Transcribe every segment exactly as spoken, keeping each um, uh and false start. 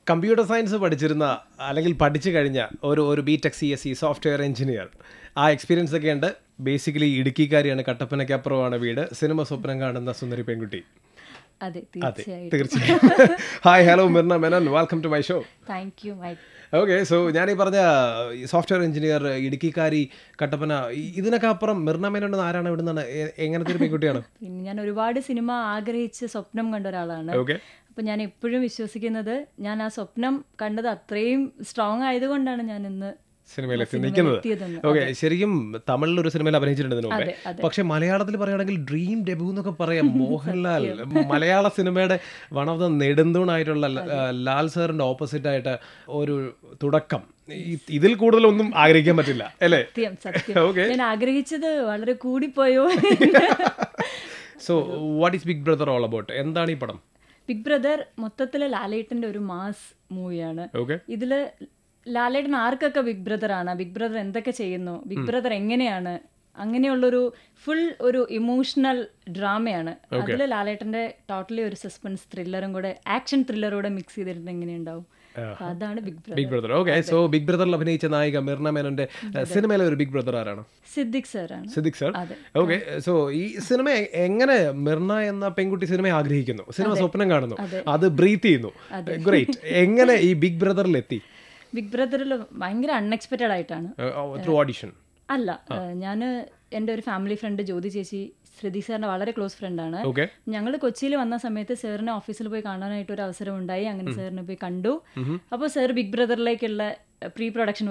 Computer science പഠിച്ചിരുന്ന അല്ലെങ്കിൽ പഠിച്ചു കഴിഞ്ഞ ഒരു ഒരു B tech C S C software engineer ആ എക്സ്പീരിയൻസ് ഒക്കെ ഉണ്ട്. ബേസിക്കലി ഇടുക്കിക്കാരിയാണ്, കട്ടപ്പനയ്ക്കപ്പുറമാണ് വീട്, സിനിമ സ്വപ്നം കാണുന്ന സുന്ദരി പെൺകുട്ടി. അതെ, തീർച്ചയായും. Hi, hello Mirna, Menon, welcome to my show. Thank you Mike. Okay, so ഞാനീ പറഞ്ഞ സോഫ്റ്റ്വെയർ എഞ്ചിനീയർ, ഇടുക്കിക്കാരി, കട്ടപ്പന, ഇതിനൊക്കെ അപ്പുറം മിർന മെനൻ ആരാണ്, ഇവിടെ നിന്നാണ്, എങ്ങനത്തെ ഒരു പെൺകുട്ടിയാണ്? പിന്നെ ഞാൻ ഒരുപാട് സിനിമ ആഗ്രഹിച്ച് സ്വപ്നം കണ്ട ഒരാളാണ്. ഓക്കെ, അപ്പം ഞാൻ എപ്പോഴും വിശ്വസിക്കുന്നത് ഞാൻ ആ സ്വപ്നം കണ്ടത് അത്രയും സ്ട്രോങ് ആയതുകൊണ്ടാണ് ഞാൻ ഇന്ന് സിനിമയിലെത്തി നിൽക്കുന്നത്. ഓക്കെ, ശരിക്കും തമിഴിൽ ഒരു സിനിമയിൽ അഭിനയിച്ചിട്ടുണ്ട് മുമ്പേ, പക്ഷെ മലയാളത്തിൽ പറയുകയാണെങ്കിൽ ഡ്രീം ഡെബ്യൂ എന്നൊക്കെ പറയാം. മോഹൻലാൽ മലയാള സിനിമയുടെ വൺ ഓഫ് ദ നെടുന്തൂണായിട്ടുള്ള ലാൽ സാറിന്റെ ഓപ്പോസിറ്റ് ആയിട്ട് ഒരു തുടക്കം, ഇതിൽ കൂടുതലൊന്നും ആഗ്രഹിക്കാൻ പറ്റില്ല അല്ലേ? ഓക്കെ, ഞാൻ ആഗ്രഹിച്ചത് വളരെ കൂടിപ്പോയോ. So what is Big Brother all about? എന്താണ് ഈ പടം? ബിഗ് ബ്രദർ മൊത്തത്തില് ലാലേട്ടന്റെ ഒരു മാസ് മൂവിയാണ്. ഇതില് ലാലേട്ടൻ ആർക്കൊക്കെ ബിഗ് ബ്രദർ ആണ്, ബിഗ് ബ്രദർ എന്തൊക്കെ ചെയ്യുന്നു, ബിഗ് ബ്രദർ എങ്ങനെയാണ്, അങ്ങനെയുള്ളൊരു ഫുൾ ഒരു ഇമോഷണൽ ഡ്രാമയാണ്. അതിൽ ലാലേട്ടന്റെ ടോട്ടലി ഒരു സസ്പെൻസ് ത്രില്ലറും കൂടെ, ആക്ഷൻ ത്രില്ലറൂടെ മിക്സ് ചെയ്തിട്ട് എങ്ങനെയുണ്ടാവും, അതാണ് Big Brother. Big Brother. Okay, so Big ബ്രദറിൽ അഭിനയിച്ച നായിക മിർന മേനോന്റെ സിനിമയിലെ ഒരു ബിഗ് ബ്രദർ ആരാണ്? സിദ്ദിഖ് സാറാണ്. സിദ്ദിഖ് സാർ. ഓക്കെ, സോ ഈ സിനിമ എങ്ങനെ മിർന എന്ന പെൺകുട്ടി സിനിമയെ ആഗ്രഹിക്കുന്നു, സിനിമ സ്വപ്നം കാണുന്നു, അത് ബ്രീത്ത് ചെയ്യുന്നു, ഗ്രേറ്റ്, എങ്ങനെ ഈ ബിഗ് ബ്രദറിൽ എത്തി? ബിഗ് ബ്രദറിൽ ഭയങ്കര അൺഎക്സ്പെക്റ്റഡ് ആയിട്ടാണ്. ഓഡിഷൻ അല്ല, ഞാൻ എൻ്റെ ഒരു ഫാമിലി ഫ്രണ്ട് ജ്യോതി ചേച്ചി ശ്രുതി സാറിന്റെ വളരെ ക്ലോസ് ഫ്രണ്ടാണ്. ഞങ്ങൾ കൊച്ചിയിൽ വന്ന സമയത്ത് സാറിനെ ഓഫീസിൽ പോയി കാണാനായിട്ട് ഒരു അവസരം ഉണ്ടായി. അങ്ങനെ സാറിനെ പോയി കണ്ടു. അപ്പോൾ സാർ ബിഗ് ബ്രദറിലേക്കുള്ള പ്രീ പ്രൊഡക്ഷൻ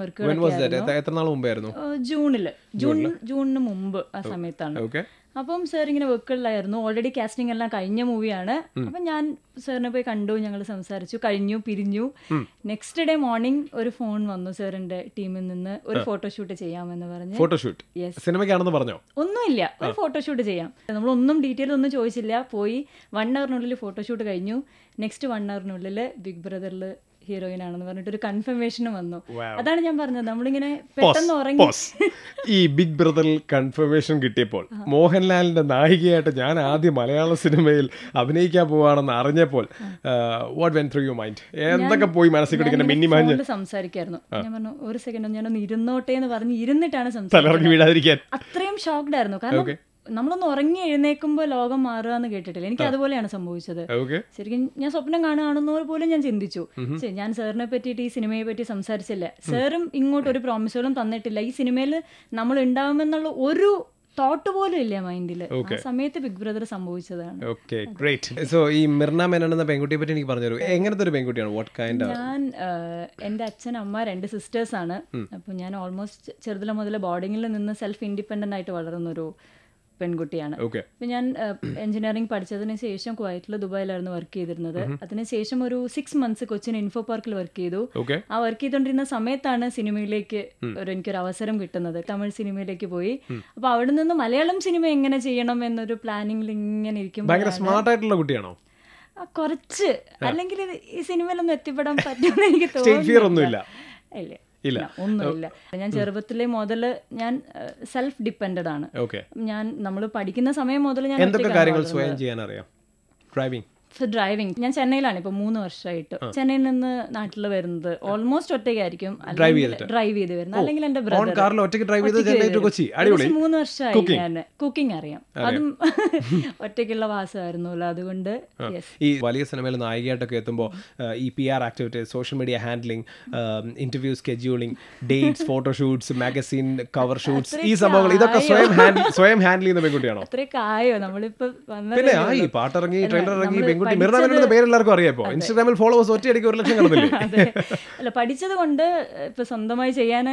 വർക്കുകൾ ജൂണില് ജൂൺ ജൂണിന് മുമ്പ് ആ സമയത്താണ്. അപ്പം സാർ ഇങ്ങനെ വർക്കുകളിലായിരുന്നു. ഓൾറെഡി കാസ്റ്റിംഗ് എല്ലാം കഴിഞ്ഞ മൂവിയാണ്. അപ്പം ഞാൻ സാറിനെ പോയി കണ്ടു, ഞങ്ങൾ സംസാരിച്ചു, കഴിഞ്ഞു, പിരിഞ്ഞു. നെക്സ്റ്റ് ഡേ മോർണിംഗ് ഒരു ഫോൺ വന്നു സാറിന്റെ ടീമിൽ നിന്ന്, ഒരു ഫോട്ടോഷൂട്ട് ചെയ്യാമെന്ന് പറഞ്ഞു. ഫോട്ടോഷൂട്ട് സിനിമയ്ക്കാണെന്ന് പറഞ്ഞോ? ഒന്നുമില്ല, ഒരു ഫോട്ടോഷൂട്ട് ചെയ്യാം. നമ്മളൊന്നും ഡീറ്റെയിൽ ഒന്നും ചോദിച്ചില്ല. പോയി വൺ അവറിനുള്ളിൽ ഫോട്ടോഷൂട്ട് കഴിഞ്ഞു. നെക്സ്റ്റ് വൺ അവറിനുള്ളിൽ ബിഗ് ബ്രദറിൽ ഹീറോയിൻ ആണെന്ന് പറഞ്ഞിട്ട് ഒരു കൺഫർമേഷനും വന്നു. അതാണ് ഞാൻ പറഞ്ഞത്, നമ്മളിങ്ങനെ പെട്ടെന്ന് ഉറങ്ങി. ഈ ബിഗ് ബ്രദറിൽ കൺഫർമേഷൻ കിട്ടിയപ്പോൾ, മോഹൻലാലിന്റെ നായികയായിട്ട് ഞാൻ ആദ്യം മലയാള സിനിമയിൽ അഭിനയിക്കാൻ പോവാണെന്ന് അറിഞ്ഞപ്പോൾ what went through your mind? എന്തൊക്കെ പോയി മനസ്സിൽ കിടക്കുന്ന മിന്നി മാഞ്ഞ് സംസാരിക്കായിരുന്നു. ഞാൻ പറഞ്ഞു ഒരു സെക്കൻഡ് ഞാനൊന്ന് ഇരുന്നോട്ടെ എന്ന് പറഞ്ഞ് ഇരുന്നിട്ടാണ് സംസാരിക്കുന്നത്. അത്രയും ഷോക്ക്ഡ് ആയിരുന്നു. കാരണം നമ്മളൊന്ന് ഉറങ്ങി എഴുന്നേക്കുമ്പോൾ ലോകം മാറുക എന്ന് കേട്ടിട്ടില്ല. എനിക്ക് അതുപോലെയാണ് സംഭവിച്ചത്. ശരിക്കും ഞാൻ സ്വപ്നം കാണുകയാണെന്നോ പോലും ഞാൻ ചിന്തിച്ചു. ഞാൻ സാറിനെ പറ്റിയിട്ട് ഈ സിനിമയെ പറ്റി സംസാരിച്ചില്ല. സാറും ഇങ്ങോട്ട് ഒരു പ്രോമിസുകളും തന്നിട്ടില്ല. ഈ സിനിമയിൽ നമ്മൾ ഉണ്ടാവുമെന്നുള്ള ഒരു തോട്ട് പോലും ഇല്ല മൈൻഡിൽ. ആ സമയത്ത് ബിഗ് ബ്രദർ സംഭവിച്ചതാണ്. Okay, great. സോ ഈ മിർന മെനൻ എന്ന പെൺകുട്ടിയെ പറ്റി എനിക്ക് പറഞ്ഞു തരൂ, എങ്ങനത്തെ ഒരു പെൺകുട്ടിയാണ്? What kind? ഞാൻ എൻ്റെ അച്ഛൻ, അമ്മ, രണ്ട് സിസ്റ്റേഴ്സ് ആണ്. അപ്പോൾ ഞാൻ ഓൾമോസ്റ്റ് ചെറുതിലെ മുതൽ ബോർഡിങ്ങിൽ നിന്ന് സെൽഫ് ഇൻഡിപെൻഡൻ്റ് ആയിട്ട് വളർന്നൊരു പെൺകുട്ടിയാണ്. അപ്പം ഞാൻ എഞ്ചിനീയറിംഗ് പഠിച്ചതിന് ശേഷം കുവൈറ്റിൽ, ദുബായിലായിരുന്നു വർക്ക് ചെയ്തിരുന്നത്. അതിനുശേഷം ഒരു സിക്സ് മന്ത്സ് കൊച്ചിൻ ഇൻഫോ പാർക്കിൽ വർക്ക് ചെയ്തു. ആ വർക്ക് ചെയ്തുകൊണ്ടിരുന്ന സമയത്താണ് സിനിമയിലേക്ക് ഒരു എനിക്കൊരു അവസരം കിട്ടുന്നത്. തമിഴ് സിനിമയിലേക്ക് പോയി. അപ്പൊ അവിടെ നിന്ന് മലയാളം സിനിമ എങ്ങനെ ചെയ്യണം എന്നൊരു പ്ലാനിങ്ങിൽ ഇങ്ങനെ ഇരിക്കുമ്പോൾ കുറച്ച്, അല്ലെങ്കിൽ ഈ സിനിമയിലൊന്നും എത്തിപ്പെടാൻ പറ്റുമെന്ന് എനിക്ക് തോന്നുന്നില്ല. ഇല്ല, ഒന്നുമില്ല. ഞാൻ ചെറുപ്പത്തിലെ മുതൽ ഞാൻ സെൽഫ് ഡിപ്പെൻഡഡ് ആണ്. ഞാൻ നമ്മൾ പഠിക്കുന്ന സമയം മുതൽ ഞാൻ ഡ്രൈവിംഗ് ഞാൻ ചെന്നൈയിലാണ് ഇപ്പൊ മൂന്ന് വർഷമായിട്ട്. ചെന്നൈയിൽ നിന്ന് നാട്ടിൽ വരുന്നത് ഓൾമോസ്റ്റ് ഒറ്റയ്ക്കായിരിക്കും ഡ്രൈവ് ചെയ്ത് വരുന്നത്. അല്ലെങ്കിൽ എന്റെ ബ്രദർ മൂന്ന് വർഷമായി ഞാൻ കുക്കിംഗ് അറിയാം. അതും ഒറ്റയ്ക്കുള്ള വാസമായിരുന്നല്ലോ. അതുകൊണ്ട് ഈ വലിയ സിനിമയിൽ നായികയായിട്ടൊക്കെ എത്തുമ്പോൾ ഈ P R activities, social media handling, interview scheduling, dates, photoshoots, magazine cover shoots, ഈ സംഭവങ്ങൾ ഇതൊക്കെ സ്വയം സ്വയം ഹാൻഡിൽ ചെയ്യുന്ന പെൺകുട്ടിയാണോ? അത്രയൊക്കെ ആയോ? നമ്മളിപ്പോ പാട്ടിറങ്ങി, ട്രെയിലർ ഇറങ്ങി, പേരെല്ലാവർക്കും അറിയാം. ഇൻസ്റ്റാഗ്രാമിൽ ഫോളോവേഴ്സ് ഒറ്റയടിക്ക് ഒരു ലക്ഷം കാണുന്നില്ലേ? അല്ല, പഠിച്ചത് കൊണ്ട് ഇപ്പൊ സ്വന്തമായി ചെയ്യാൻ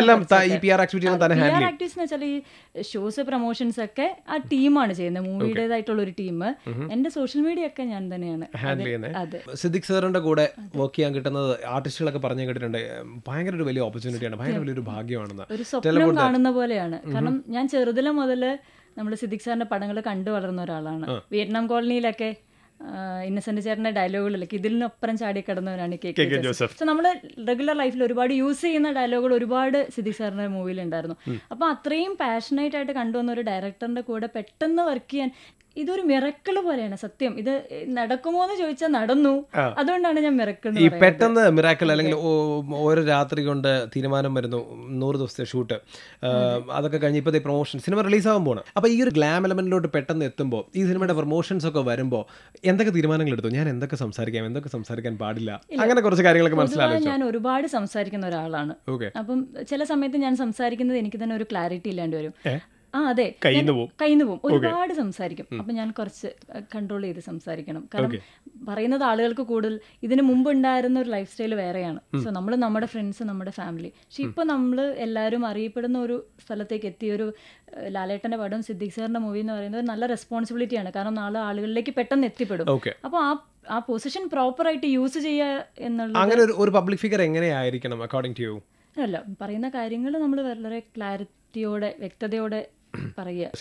ഈ ഷോസ്, പ്രൊമോഷൻസ് ഒക്കെ ആ ടീമാണ് ചെയ്യുന്നത്, മൂവിയുടേതായിട്ടുള്ള ഒരു ടീം. എന്റെ സോഷ്യൽ മീഡിയ ഒക്കെ ഞാൻ തന്നെയാണ് ഹാൻഡിൽ ചെയ്യുന്നത്. സിദ്ദിഖ് സാറിന്റെ കൂടെ വർക്ക് ചെയ്യാൻ കിട്ടുന്നത് ആർട്ടിസ്റ്റുകളൊക്കെ പറഞ്ഞു കേട്ടിട്ടുണ്ട്, ഭയങ്കര ഒരു വലിയ ഓപ്പർച്യൂണിറ്റിയാണ്, ഭയങ്കര വലിയൊരു ഭാഗ്യമാണെന്ന്. ഒരു സ്വപ്നം കാണുന്ന പോലെയാണ്. കാരണം ഞാൻ ചെറുതിലെ മുതല് നമ്മൾ സിദ്ദിഖ് സാറിന്റെ പടങ്ങൾ കണ്ടു വളർന്ന ഒരാളാണ്. വിയറ്റ്നാം കോളനിയിലൊക്കെ ഇന്നസെന്റ് ചേട്ടന്റെ ഡയലോഗുകളൊക്കെ ഇതിനൊപ്പം ചാടി കിടന്നവരാണ് കെ കെ ജോസഫ്. സോ നമ്മൾ റെഗുലർ ലൈഫിൽ ഒരുപാട് യൂസ് ചെയ്യുന്ന ഡയലോഗുകൾ ഒരുപാട് സിദ്ദിഖ് സാറിന്റെ മൂവിയിൽ ഉണ്ടായിരുന്നു. അപ്പൊ അത്രയും പാഷനേറ്റ് ആയിട്ട് കണ്ടുവന്ന ഒരു ഡയറക്ടറിന്റെ കൂടെ പെട്ടെന്ന് വർക്ക് ചെയ്യാൻ ഇതൊരു മിറക്കിൾ പോലെയാണ് സത്യം. ഇത് നടക്കുമോ എന്ന് ചോദിച്ചാൽ നടന്നു. അതുകൊണ്ടാണ് ഞാൻ മിറക്കിൾ. ഈ പെട്ടെന്ന് മിറാക്കിൾ അല്ലെങ്കിൽ ഓരോ രാത്രി കൊണ്ട് തീരുമാനം വരുന്നു, നൂറ് ദിവസത്തെ ഷൂട്ട്, അതൊക്കെ കഴിഞ്ഞ് ഇപ്പോഴത്തെ പ്രൊമോഷൻ, സിനിമ റിലീസ് ആവാൻ പോകണം. അപ്പോൾ ഈ ഒരു ഗ്ലാം എലമെന്റിലോട്ട് പെട്ടെന്ന് എത്തുമ്പോൾ, ഈ സിനിമയുടെ പ്രൊമോഷൻസ് ഒക്കെ വരുമ്പോൾ എന്തൊക്കെ തീരുമാനങ്ങൾ എടുത്തു? ഞാൻ എന്തൊക്കെ സംസാരിക്കാം, എന്തൊക്കെ സംസാരിക്കാൻ പാടില്ല, അങ്ങനെ കുറച്ച് കാര്യങ്ങളൊക്കെ മനസ്സിലാവും. ഞാൻ ഒരുപാട് സംസാരിക്കുന്ന ഒരാളാണ്. അപ്പം ചില സമയത്ത് ഞാൻ സംസാരിക്കുന്നത് എനിക്ക് തന്നെ ഒരു ക്ലാരിറ്റി ഇല്ലാണ്ട് വരും. ആ അതെ, കയ്യിന്ന് പോകും, ഒരുപാട് സംസാരിക്കും. അപ്പൊ ഞാൻ കുറച്ച് കൺട്രോൾ ചെയ്ത് സംസാരിക്കണം. കാരണം പറയുന്നത് ആളുകൾക്ക് കൂടുതൽ ഇതിന് മുമ്പ് ഉണ്ടായിരുന്ന ഒരു ലൈഫ് സ്റ്റൈൽ വേറെയാണ്. സോ നമ്മൾ നമ്മുടെ ഫ്രണ്ട്സ്, നമ്മുടെ ഫാമിലി. പക്ഷെ ഇപ്പൊ നമ്മൾ എല്ലാവരും അറിയപ്പെടുന്ന ഒരു സ്ഥലത്തേക്ക് എത്തിയ ഒരു ലാലേട്ടന്റെ പടം, സിദ്ദിഖ് സാറിന്റെ മൂവി എന്ന് പറയുന്നത് നല്ല റെസ്പോൺസിബിലിറ്റിയാണ്. കാരണം നാളെ ആളുകളിലേക്ക് പെട്ടെന്ന് എത്തിപ്പെടും. അപ്പൊ ആ ആ പൊസിഷൻ പ്രോപ്പർ ആയിട്ട് യൂസ് ചെയ്യുക എന്നുള്ളത്. അങ്ങനെ ഒരു പബ്ലിക് ഫിഗർ എങ്ങനെയായിരിക്കണം അക്കോർഡിംഗ് ടു യു? അല്ല, പറയുന്ന കാര്യങ്ങൾ നമ്മൾ വളരെ ക്ലാരിറ്റിയോടെ, വ്യക്തതയോടെ പറയുക.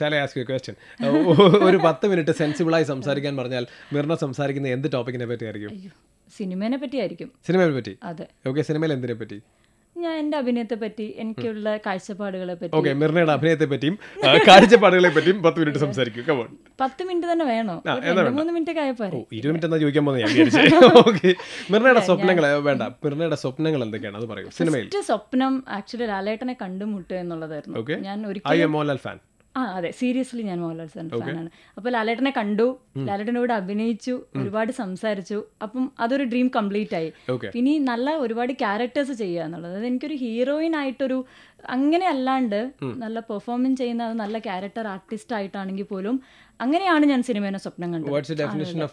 ഒരു പത്ത് മിനിറ്റ് സെൻസിബിളായി സംസാരിക്കാൻ പറഞ്ഞാൽ മിർന സംസാരിക്കുന്ന എന്ത് ടോപ്പിക്കിനെ പറ്റി ആയിരിക്കും? സിനിമയെ പറ്റി ആയിരിക്കും. സിനിമയെ പറ്റി? അതെ. ഓക്കെ, സിനിമയിൽ എന്തിനെ പറ്റി? ഞാൻ എന്റെ അഭിനയത്തെ പറ്റി, എനിക്കുള്ള കാഴ്ചപ്പാടുകളെ പറ്റി. ഓക്കെ, മിർനയുടെ അഭിനയത്തെ പറ്റിയും കാഴ്ചപ്പാടുകളെ പറ്റിയും പത്ത് മിനിറ്റ് സംസാരിക്കും. പത്ത് മിനിറ്റ് തന്നെ വേണോ? മൂന്ന് മിനിറ്റ് ഒക്കെ ആയപ്പോ ഇരുപത് മിനിറ്റ് എന്നാ ചോദിക്കാൻ പോകുന്നത് ഞാൻ വിചാരിച്ചു. ഓക്കെ, മിർനയുടെ സ്വപ്നങ്ങൾ വേണ്ട, മിർനയുടെ സ്വപ്നങ്ങൾ എന്തൊക്കെയാണ് അത് പറയും. സിനിമയിൽ സ്വപ്നം ആക്ച്വലി ലാലേട്ടനെ കണ്ടുമുട്ടുക എന്നുള്ളതായിരുന്നു. ഞാൻ ഒരിക്കലും മോഹൻലാൽ ഫാൻ. ആ അതെ, സീരിയസ്ലി ഞാൻ മോഹൻലാൽ ഫാനാണ്. അപ്പൊ ലാലേട്ടനെ കണ്ടു, ലാലേട്ടനോട് അഭിനയിച്ചു, ഒരുപാട് സംസാരിച്ചു. അപ്പം അതൊരു ഡ്രീം കംപ്ലീറ്റ് ആയി. ഇനി നല്ല ഒരുപാട് ക്യാരക്ടേഴ്സ് ചെയ്യുക എന്നുള്ളത്, അതായത് എനിക്കൊരു ഹീറോയിൻ ആയിട്ടൊരു അങ്ങനെ അല്ലാണ്ട് നല്ല പെർഫോമൻസ് ചെയ്യുന്ന നല്ല ക്യാരക്ടർ ആർട്ടിസ്റ്റ് ആയിട്ടാണെങ്കിൽ പോലും അങ്ങനെയാണ് ഞാൻ സിനിമേനെ സ്വപ്നം കണ്ടത്.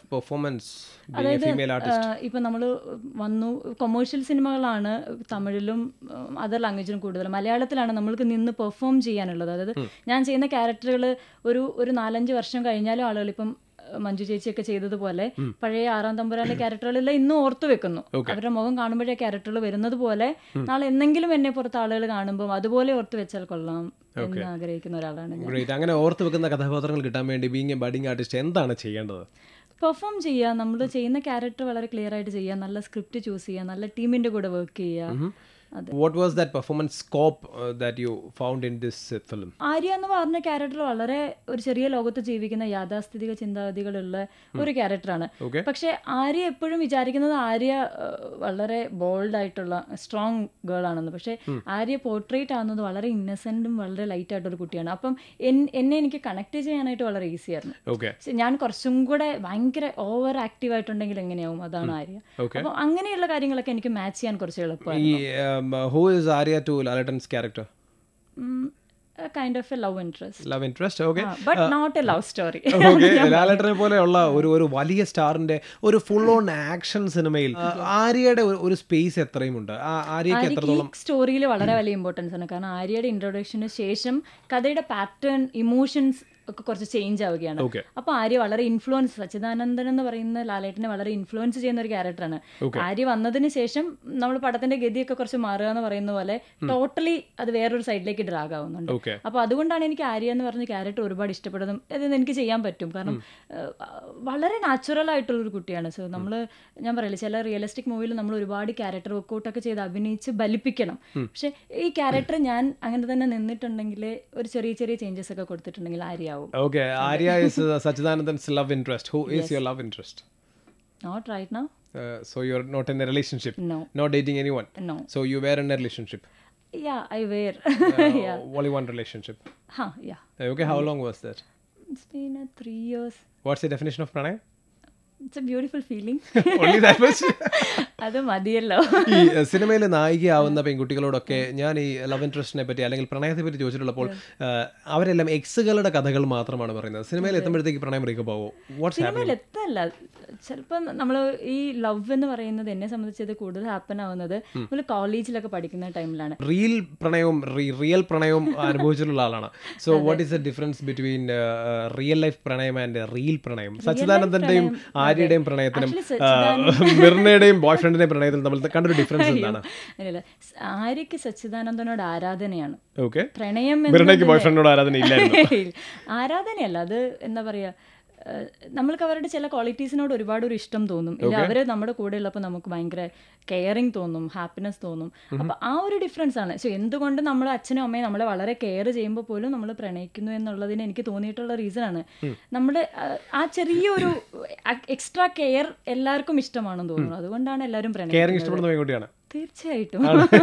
അതായത് ഇപ്പൊ നമ്മള് വന്നു, കൊമേഴ്ഷ്യൽ സിനിമകളാണ് തമിഴിലും അതർ ലാംഗ്വേജിലും കൂടുതൽ. മലയാളത്തിലാണ് നമ്മൾക്ക് നിന്ന് പെർഫോം ചെയ്യാനുള്ളത്. അതായത് ഞാൻ ചെയ്യുന്ന ക്യാരക്ടറുകൾ ഒരു ഒരു നാലഞ്ച് വർഷം കഴിഞ്ഞാലും ആളുകൾ, ഇപ്പം മഞ്ജു ചേച്ചിയൊക്കെ ചെയ്തതുപോലെ പഴയ ആറാം തമ്പുരാന്റെ ക്യാരക്ടറുകളെല്ലാം ഇന്നും ഓർത്തു വെക്കുന്നു. അവരുടെ മുഖം കാണുമ്പോഴേ ക്യാരക്ടറുകൾ വരുന്നത് പോലെ നാളെ എന്തെങ്കിലും എന്നെ പുറത്ത് ആളുകൾ കാണുമ്പോൾ അതുപോലെ ഓർത്തു വെച്ചാൽ കൊള്ളാം എന്ന് ആഗ്രഹിക്കുന്ന ഒരാളാണ്. അങ്ങനെ ഓർത്തു വെക്കുന്ന കഥാപാത്രങ്ങൾ കിട്ടാൻ വേണ്ടി ബീയിങ് എ ബഡിങ് ആർട്ടിസ്റ്റ് എന്താണ് ചെയ്യേണ്ടത്? പെർഫോം ചെയ്യുക, നമ്മൾ ചെയ്യുന്ന ക്യാരക്ടർ വളരെ ക്ലിയർ ആയിട്ട് ചെയ്യുക, നല്ല സ്ക്രിപ്റ്റ് ചൂസ് ചെയ്യുക, നല്ല ടീമിന്റെ കൂടെ വർക്ക് ചെയ്യുക. What was that performance scope uh, that you found in this uh, film? Arya എന്ന് പറഞ്ഞ ക്യാരക്ടർ വളരെ ഒരു ചെറിയ ലോകത്ത് ജീവിക്കുന്ന യാഥാസ്ഥിതിക ചിന്താഗതികളുള്ള ഒരു ക്യാരക്ടറാണ്. പക്ഷെ ആര്യ എപ്പോഴും വിചാരിക്കുന്നത് ആര്യ വളരെ ബോൾഡ് ആയിട്ടുള്ള സ്ട്രോങ് ഗേൾ ആണെന്ന്. പക്ഷെ ആര്യ പോർട്രേറ്റ് ആവുന്നത് വളരെ ഇന്നസെന്റും വളരെ ലൈറ്റ് ആയിട്ടൊരു കുട്ടിയാണ്. അപ്പം എന്നെ എനിക്ക് കണക്ട് ചെയ്യാനായിട്ട് വളരെ ഈസി ആയിരുന്നു. ഞാൻ കുറച്ചും കൂടെ ഭയങ്കര ഓവർ ആക്റ്റീവ് ആയിട്ടുണ്ടെങ്കിൽ എങ്ങനെയാവും, അതാണ് ആര്യ. അപ്പം അങ്ങനെയുള്ള കാര്യങ്ങളൊക്കെ എനിക്ക് മാച്ച് ചെയ്യാൻ കുറച്ച് എളുപ്പമായിരുന്നു. Um, who is Arya to Lalatan's character? Mm, a kind of a love interest. Love interest, okay. Ah, but uh, not a love story. Okay, ലാലേട്ടനെ പോലെയുള്ള ഒരു ഒരു വലിയ സ്റ്റാറിന്റെ ഒരു ഫുൾ ഓൺ ആക്ഷൻ സിനിമയിൽ ആര്യയുടെ ഒരു സ്പേസ് എത്രയുമുണ്ട്? ആര്യക്ക് എത്രത്തോളം സ്റ്റോറിയിൽ വളരെ വലിയ ഇമ്പോർട്ടൻസ് ആണ്. കാരണം ആര്യയുടെ ഇൻട്രൊഡക്ഷന് ശേഷം കഥയുടെ പാറ്റേൺ, ഇമോഷൻസ് ഒക്കെ കുറച്ച് ചേഞ്ച് ആവുകയാണ്. അപ്പൊ ആര്യ വളരെ ഇൻഫ്ലുവൻസ്, സച്ചിദാനന്ദൻ എന്ന് പറയുന്ന ലാലേട്ടനെ വളരെ ഇൻഫ്ലുവൻസ് ചെയ്യുന്ന ഒരു ക്യാരക്ടറാണ്. ആര്യ വന്നതിന് ശേഷം നമ്മൾ പടത്തിന്റെ ഗതിയൊക്കെ കുറച്ച് മാറുക എന്ന് പറയുന്ന പോലെ ടോട്ടലി അത് വേറൊരു സൈഡിലേക്ക് ഡ്രാഗ് ആവുന്നുണ്ട്. അപ്പൊ അതുകൊണ്ടാണ് എനിക്ക് ആര്യ എന്ന് പറഞ്ഞ ക്യാരക്ടർ ഒരുപാട് ഇഷ്ടപ്പെടുന്നതും അതെന്ന് എനിക്ക് ചെയ്യാൻ പറ്റും. കാരണം വളരെ നാച്ചുറൽ ആയിട്ടുള്ളൊരു കുട്ടിയാണ്. സോ നമ്മൾ, ഞാൻ പറയില്ല, ചില റിയലിസ്റ്റിക് മൂവിയിൽ നമ്മൾ ഒരുപാട് ക്യാരക്ടർ വർക്കൗട്ടൊക്കെ ചെയ്ത് അഭിനയിച്ച് ബലിപ്പിക്കണം. പക്ഷെ ഈ ക്യാരക്ടർ ഞാൻ അങ്ങനെ തന്നെ നിന്നിട്ടുണ്ടെങ്കിൽ ഒരു ചെറിയ ചെറിയ ചേഞ്ചസ് ഒക്കെ കൊടുത്തിട്ടുണ്ടെങ്കിൽ Arya. Okay, Arya is uh, Sachidanandan's love interest. Who is yes. your love interest? Not right now. Uh, so you're not in a relationship? No. Not dating anyone? No. So you were in a relationship? Yeah, I were. uh, yeah. Only one relationship? Huh, yeah. Okay, how long was that? It's been uh, three years. What's the definition of pranay? It's a beautiful feeling. Only that much? അത് മതിയല്ലോ. ഈ സിനിമയിൽ നായികയാവുന്ന പെൺകുട്ടികളോടൊക്കെ ഞാൻ ഈ love ഇൻട്രസ്റ്റിനെ പറ്റി അല്ലെങ്കിൽ പ്രണയത്തെ പറ്റി ചോദിച്ചിട്ടുള്ളപ്പോൾ അവരെല്ലാം എക്സുകളുടെ കഥകൾ മാത്രമാണ് പറയുന്നത്. സിനിമയിൽ എത്തുമ്പോഴത്തേക്ക് പ്രണയം ബ്രേക്കപ്പ് ആവോ? സിനിമയിൽ എത്തല്ല, ചിലപ്പോൾ നമ്മൾ ഈ ലവ് എന്ന് പറയുന്നത് എന്നെ സംബന്ധിച്ചത് കൂടുതൽ ഹാപ്പൻ ആവുന്നത് നമ്മൾ കോളേജിലൊക്കെ പഠിക്കുന്ന ടൈമിലാണ്. റിയൽ പ്രണയവും റിയൽ പ്രണയവും അനുഭവിച്ചിട്ടുള്ള ആളാണ്. So what is the difference between real life പ്രണയം ആൻഡ് റിയൽ പ്രണയം? സച്ചിദാനന്ദന്റെയും ആര്യയുടെയും പ്രണയത്തിനും മിർനയുടെയും ബോയ് ഫ്രണ്ടിന്റെയും പ്രണയത്തിനും തമ്മിൽ കണ്ടൊരു ഡിഫറൻസ് എന്താണ്? ആര്യക്ക് സച്ചിദാനന്ദനോട് ആരാധനയാണ്. ഓക്കെ, പ്രണയം മിർനയ്ക്ക് ബോയ് ഫ്രണ്ടിനോട് ആരാധന ഇല്ലായിരുന്നു. ആരാധനയല്ല, അത് എന്താ പറയാ, നമ്മൾക്ക് അവരുടെ ചില ക്വാളിറ്റീസിനോട് ഒരുപാട് ഒരു ഇഷ്ടം തോന്നും, ഇല്ല അവർ നമ്മുടെ കൂടെ ഉള്ളപ്പോൾ നമുക്ക് ഭയങ്കര കെയറിങ് തോന്നും, ഹാപ്പിനെസ് തോന്നും. അപ്പോൾ ആ ഒരു ഡിഫറൻസ് ആണ്. സോ എന്തുകൊണ്ട് നമ്മുടെ അച്ഛനും അമ്മയും നമ്മളെ വളരെ കെയർ ചെയ്യുമ്പോൾ പോലും നമ്മൾ പ്രണയിക്കുന്നു എന്നുള്ളതിന് എനിക്ക് തോന്നിയിട്ടുള്ള റീസൺ ആണ് നമ്മുടെ ആ ചെറിയൊരു എക്സ്ട്രാ കെയർ എല്ലാവർക്കും ഇഷ്ടമാണെന്ന് തോന്നുന്നു. അതുകൊണ്ടാണ് എല്ലാവരും പ്രണയിക്കുന്നത്. തീർച്ചയായിട്ടും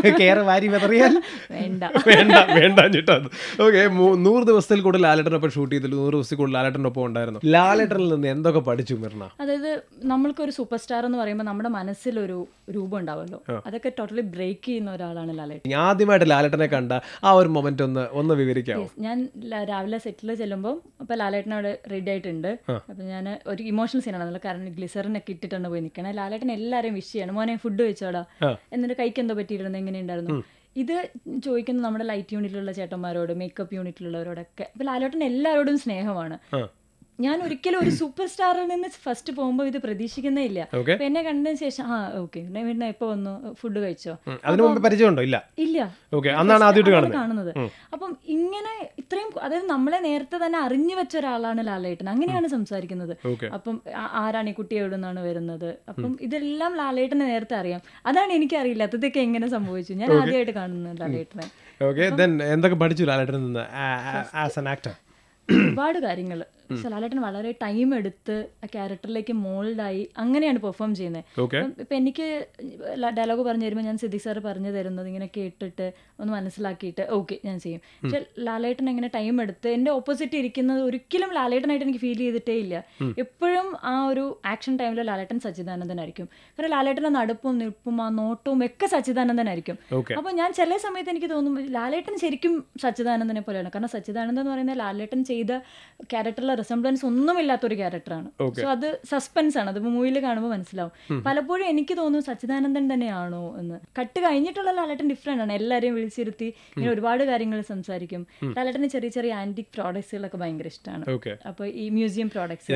വേണ്ട വേണ്ട വേണ്ട ഓക്കെ. നൂറ് ദിവസത്തിൽ കൂടുതൽ ലാലേട്ടനൊപ്പം ഷൂട്ട് ചെയ്തില്ല, നൂറ് ദിവസത്തിൽ കൂടുതൽ ലാലേട്ടനൊപ്പം ഉണ്ടായിരുന്നു. ലാലേട്ടനിൽ നിന്ന് എന്തൊക്കെ പഠിച്ചു മിർണ? അതായത് നമ്മൾക്കൊരു സൂപ്പർ സ്റ്റാർ എന്ന് പറയുമ്പോൾ നമ്മുടെ മനസ്സിലൊരു രൂപം ഉണ്ടാവുമല്ലോ, അതൊക്കെ ടോട്ടലി ബ്രേക്ക് ചെയ്യുന്ന ഒരാളാണ് ലാലേട്ടൻ. ആദ്യമായിട്ട് ലാലേട്ടനെ കണ്ട ആ ഒരു മൊമെന്റ് ഒന്ന് ഒന്ന് വിവരിക്കാമോ? ഞാൻ രാവിലെ സെറ്റിൽ ചെല്ലുമ്പോൾ അപ്പൊ ലാലേട്ടൻ അവിടെ റെഡി ആയിട്ടുണ്ട്. അപ്പൊ ഞാൻ ഒരു ഇമോഷണൽ സീനാണ്, കാരണം ഗ്ലിസറിനൊക്കെ ഇട്ടിട്ടാണ് പോയി നിൽക്കണേ. ലാലേട്ടൻ എല്ലാവരെയും വിഷ് ചെയ്യണം, മോനെ ഫുഡ് വെച്ചോടാ, എന്നിട്ട് കൈക്ക് എന്തോ പറ്റിയിരുന്നു, എങ്ങനെയുണ്ടായിരുന്നു, ഇത് ചോദിക്കുന്ന നമ്മുടെ ലൈറ്റ് യൂണിറ്റിലുള്ള ചേട്ടന്മാരോട്, മേക്കപ്പ് യൂണിറ്റിലുള്ളവരോടൊക്കെ. അപ്പൊ ലാലേട്ടൻ എല്ലാവരോടും സ്നേഹമാണ്. ഞാൻ ഒരിക്കലും ഒരു സൂപ്പർ സ്റ്റാറിൽ നിന്ന് ഫസ്റ്റ് പോകുമ്പോൾ ഇത് പ്രതീക്ഷിക്കുന്നേ ഇല്ല. എന്നെ കണ്ടതിന് ശേഷം ആ ഓക്കെ പിന്നെ എപ്പോ വന്നു, ഫുഡ് കഴിച്ചോ, ഇല്ല ഇല്ല കാണുന്നത്. അപ്പം ഇങ്ങനെ ഇത്രയും, അതായത് നമ്മളെ നേരത്തെ തന്നെ അറിഞ്ഞു വെച്ച ഒരാളാണ് ലാലേട്ടൻ, അങ്ങനെയാണ് സംസാരിക്കുന്നത്. അപ്പം ആരാണ് ഈ കുട്ടി എവിടെ നിന്നാണ് വരുന്നത്, അപ്പം ഇതെല്ലാം ലാലേട്ടനെ നേരത്തെ അറിയാം. അതാണ് എനിക്ക് അറിയില്ലാത്തതൊക്കെ എങ്ങനെ സംഭവിച്ചു. ഞാൻ ആദ്യമായിട്ട് കാണുന്നത് ലാലേട്ടനെ. എന്തൊക്കെ പഠിച്ചു ലാലേട്ടനിൽ നിന്ന് ആസ് ആൻ ആക്ടർ? ഒരുപാട് കാര്യങ്ങൾ. ലാലേട്ടൻ വളരെ ടൈം എടുത്ത് ആ ക്യാരക്ടറിലേക്ക് മോൾഡായി അങ്ങനെയാണ് പെർഫോം ചെയ്യുന്നത്. ഇപ്പം എനിക്ക് ഡയലോഗ് പറഞ്ഞു തരുമ്പോൾ ഞാൻ സിദ്ദിഖ് സാർ പറഞ്ഞു തരുന്നത് ഇങ്ങനെ കേട്ടിട്ട് ഒന്ന് മനസ്സിലാക്കിയിട്ട് ഓക്കെ ഞാൻ ചെയ്യും. പക്ഷെ ലാലേട്ടൻ എങ്ങനെ ടൈം എടുത്ത് എൻ്റെ ഓപ്പോസിറ്റ് ഇരിക്കുന്നത് ഒരിക്കലും ലാലേട്ടനായിട്ട് എനിക്ക് ഫീൽ ചെയ്തിട്ടേ ഇല്ല. എപ്പോഴും ആ ഒരു ആക്ഷൻ ടൈമിൽ ലാലേട്ടൻ സച്ചിദാനന്ദനായിരിക്കും. കാരണം ലാലേട്ടൻ്റെ നടുപ്പും നിൽപ്പും ആ നോട്ടവും ഒക്കെ സച്ചിദാനന്ദനായിരിക്കും. അപ്പോൾ ഞാൻ ചില സമയത്ത് എനിക്ക് തോന്നും ലാലേട്ടൻ ശരിക്കും സച്ചിദാനന്ദനെ പോലെയാണ്. കാരണം സച്ചിദാനന്ദൻ എന്ന് പറയുന്നത് ലാലേട്ടൻ ചെയ്ത ക്യാരക്ടറിലെ റിസംബ്ലൻസ് ഒന്നുമില്ലാത്തൊരു ക്യാരക്ടറാണ്. സോ അത് സസ്പെൻസ് ആണ്, അത് മൂവിയിൽ കാണുമ്പോൾ മനസ്സിലാവും. പലപ്പോഴും എനിക്ക് തോന്നുന്നു സച്ചിദാനന്ദൻ തന്നെയാണോ എന്ന്. കട്ട് കഴിഞ്ഞിട്ടുള്ള ലാലേട്ടൻ ഡിഫറെന്റ് ആണ്, എല്ലാവരെയും വിളിച്ചിരുത്തി ഇങ്ങനെ ഒരുപാട് കാര്യങ്ങൾ സംസാരിക്കും. ലാലേട്ടന് ചെറിയ ചെറിയ ആന്റിക് പ്രോഡക്ട്സുകളൊക്കെ ഭയങ്കര ഇഷ്ടമാണ്. അപ്പൊ ഈ മ്യൂസിയം പ്രോഡക്ട്സ്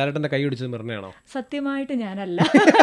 സത്യമായിട്ട് ഞാനല്ല.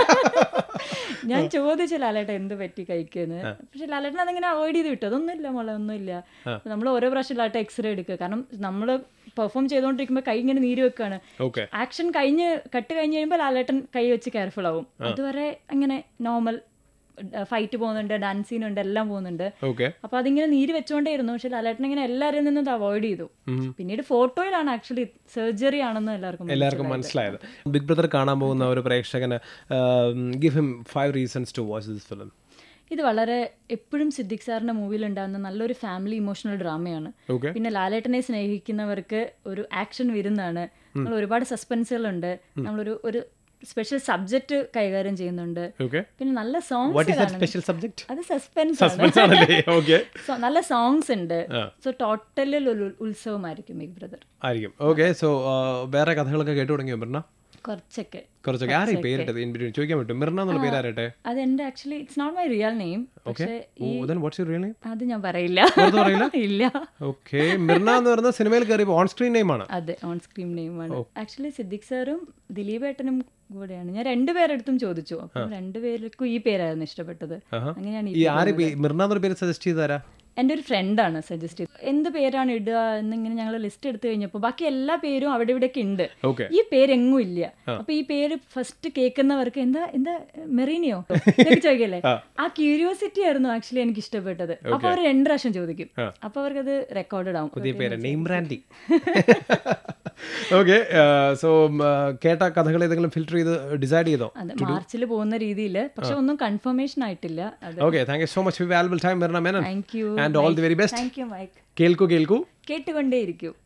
ഞാൻ ചോദിച്ചു ലാലേട്ടൻ എന്ത് പറ്റി കഴിക്കുന്നത്, പക്ഷെ ലാലേട്ടൻ അതിങ്ങനെ അവോയ്ഡ് ചെയ്ത് വിട്ടു. അതൊന്നുമില്ല മോളെ, ഒന്നുമില്ല. നമ്മൾ ഓരോ പ്രാവശ്യം ലാലേട്ടൻ എക്സ്റേ എടുക്കുക, കാരണം നമ്മൾ പെർഫോം ചെയ്തുകൊണ്ടിരിക്കുമ്പോൾ കൈ ഇങ്ങനെ നീര് വെക്കാണ്. ആക്ഷൻ കഴിഞ്ഞ് കട്ട് കഴിഞ്ഞ് കഴിയുമ്പോൾ ലാലേട്ടൻ കൈ വെച്ച് കെയർഫുൾ ആവും. അതുവരെ അങ്ങനെ നോർമൽ ഫൈറ്റ് പോകുന്നുണ്ട്, ഡാൻസ് സീനുണ്ട്, എല്ലാം പോകുന്നുണ്ട്. അപ്പൊ അതിങ്ങനെ നീര് വെച്ചോണ്ടേയിരുന്നു. പക്ഷെ ലാലേട്ടൻ ഇങ്ങനെ എല്ലാവരിൽ നിന്നും ഇത് അവോയ്ഡ് ചെയ്തു. പിന്നീട് ഫോട്ടോയിലാണ് ആക്ച്വലി സർജറി ആണെന്ന് എല്ലാവർക്കും എല്ലാവർക്കും മനസ്സിലായത്. ബിഗ് ബ്രദർ കാണാൻ പോകുന്ന ഒരു പ്രേക്ഷകന് give him five reasons to watch this film. ഇത് വളരെ എപ്പോഴും സിദ്ദിഖ് സാറിന്റെ മൂവിയിൽ ഉണ്ടാകുന്ന നല്ലൊരു ഫാമിലി ഇമോഷണൽ ഡ്രാമയാണ്. പിന്നെ ലാലേട്ടനെ സ്നേഹിക്കുന്നവർക്ക് ഒരു ആക്ഷൻ വിരുന്നാണ്. നമ്മൾ ഒരുപാട് സസ്പെൻസുകളുണ്ട്, നമ്മളൊരു ഒരു സ്പെഷ്യൽ സബ്ജക്ട് കൈകാര്യം ചെയ്യുന്നുണ്ട്. പിന്നെ നല്ല സോങ്സ്, അത് സസ്പെൻസ് ആണ്. നല്ല സോങ്സ് ഉണ്ട്. സോ ടോട്ടലിൽ ഒരു ഉത്സവമായിരിക്കും ബിഗ് ബ്രദർ ആയിരിക്കും. ഓക്കെ, സോ വേറെ കഥകളൊക്കെ കേട്ടു തുടങ്ങിയോ മിർണ? കുറച്ചൊക്കെ കുറച്ചൊക്കെ. ആരെയും പേരിട്ടത് ചോദിക്കാൻ പറ്റും? മിർണ എന്നുള്ള പേരാരട്ടെ? അത് എന്റെ actually it's not my real name. അത് ഞാൻ പറയില്ല. ഇല്ല. ഓക്കെ, മിർണ എന്ന് പറയുന്ന സിനിമയിൽ കയറിയപ്പോൾ ഓൺ സ്ക്രീൻ നെയിം ആണ്. അതെ, ഓൺ സ്ക്രീൻ നെയിം ആണ്. ആക്ച്വലി സിദ്ദിഖ് സാറും ദിലീപ് ഏട്ടനും കൂടെയാണ്. ഞാൻ രണ്ടുപേരെടുത്തും ചോദിച്ചു, അപ്പം രണ്ടുപേർക്കും ഈ പേരായിരുന്നു ഇഷ്ടപ്പെട്ടത്. അങ്ങനെയാണ് എൻ്റെ ഒരു ഫ്രണ്ടാണ് സജസ്റ്റ് ചെയ്തത്. എന്ത് പേരാണ് ഇടുക എന്നിങ്ങനെ ഞങ്ങൾ ലിസ്റ്റ് എടുത്തു കഴിഞ്ഞപ്പോൾ ബാക്കി എല്ലാ പേരും അവിടെ ഇവിടെയൊക്കെ ഉണ്ട്, ഈ പേരെങ്ങും ഇല്ല. അപ്പൊ ഈ പേര് ഫസ്റ്റ് കേൾക്കുന്നവർക്ക് എന്താ എന്താ മെറീനിയോ എന്നൊക്കെ ചോദിക്കല്ലേ, ആ ക്യൂരിയോസിറ്റി ആയിരുന്നു ആക്ച്വലി എനിക്ക് ഇഷ്ടപ്പെട്ടത്. അപ്പൊ അവർ രണ്ട് പ്രാവശ്യം ചോദിക്കും, അപ്പൊ അവർക്ക് അത് റെക്കോർഡഡ് ആവും. ഓക്കെ, സോ കേട്ട കഥകൾ ഏതെങ്കിലും ഫിൽറ്റർ ചെയ്ത് ഡിസൈഡ് ചെയ്തോ? മാർച്ചിൽ പോകുന്ന രീതിയിൽ, പക്ഷെ ഒന്നും കൺഫർമേഷൻ ആയിട്ടില്ല. Okay, thank you so much for valuable time Mirna Menon. Thank you and all the very best. Thank you, Mike. കേൾക്കൂ കേൾക്കൂ കേട്ടുകൊണ്ടേയിരിക്കൂ.